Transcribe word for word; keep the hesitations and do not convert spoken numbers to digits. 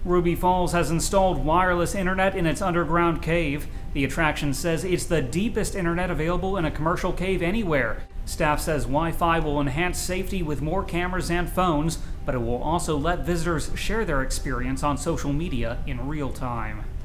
Ruby Falls has installed wireless internet in its underground cave. The attraction says it's the deepest internet available in a commercial cave anywhere. Staff says Wi-Fi will enhance safety with more cameras and phones, but it will also let visitors share their experience on social media in real time.